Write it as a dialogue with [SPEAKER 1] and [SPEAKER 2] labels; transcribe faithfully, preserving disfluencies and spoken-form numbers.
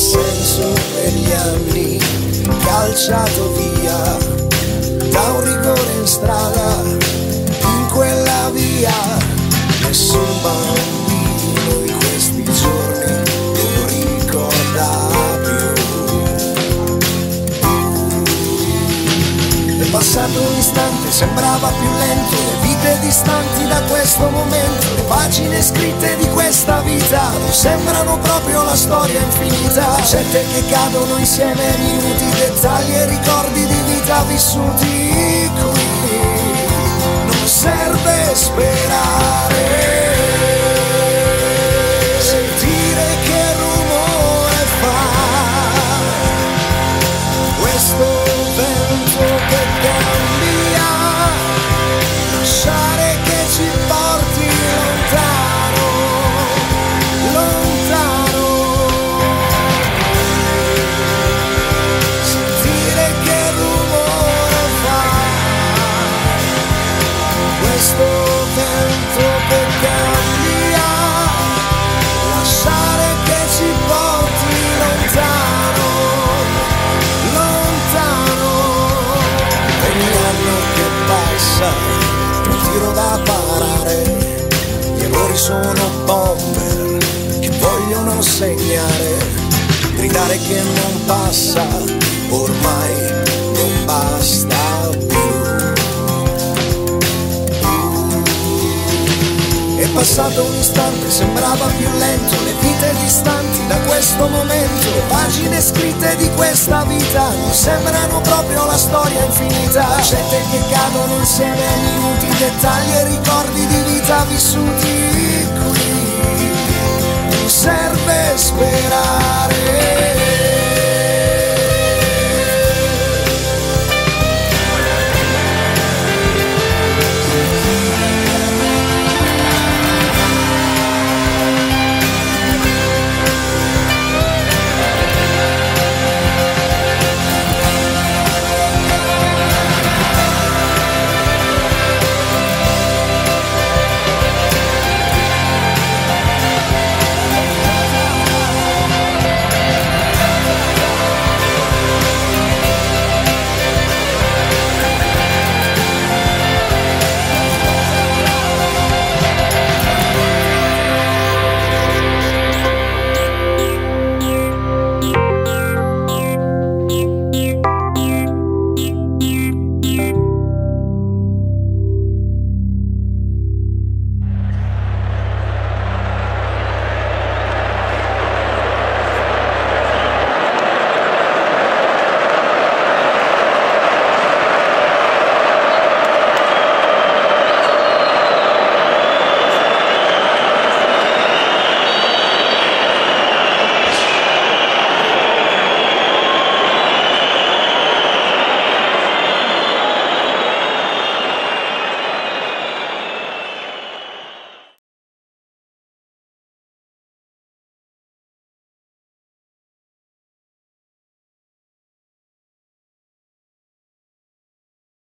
[SPEAKER 1] senso per gli anni calciato via da un rigore in strada, in quella via nessun bambino di questi giorni lo ricorda più. È passato un istante, sembrava più lento, le vite distanti da questo momento, le pagine scritte di questa vita non sembrano proprio la storia infinita, scelte che cadono insieme, minuti, dettagli e ricordi di vita vissuti qui. Non serve sperare, sentire che rumore fa questo vento che cambia, lasciare che ci porti lontano, lontano, sentire che rumore fa questo vento che cambia, lasciare che ci porti lontano, lontano. Ogni anno che passa un tiro da parare, gli errori sono bomber che vogliono segnare, gridare che non passa ormai non basta più. È passato un istante, sembrava più lento, le vite distanti da questo momento, le pagine scritte di questa vita non sembrano proprio la storia infinita, scelte che cadono insieme, minuti, dettagli e ricordi di vita vissuti qui. Non serve sperare,